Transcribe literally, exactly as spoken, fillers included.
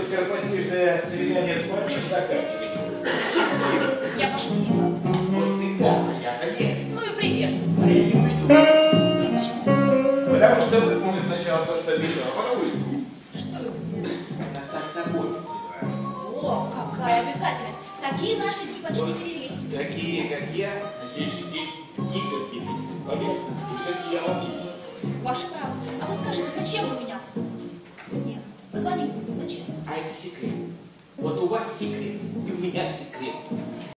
скоропостижное совещание с парнем заканчивается. Я пошутила. Вот ты да, а я-то нет. Ну и привет. А я не уйду. Потому что выполню сначала то, что обещал, а потом уйду. Что это? Она сам заботится. О, какая обязательность. Такие наши дни почти перевелись. Такие, как я, на следующий день не перевелись. Поверь, и все-таки я вам видел. Ваше право. А вот скажите, зачем вы меня? Нет, позвони. Зачем? А это секрет. Вот у вас секрет, и у меня секрет.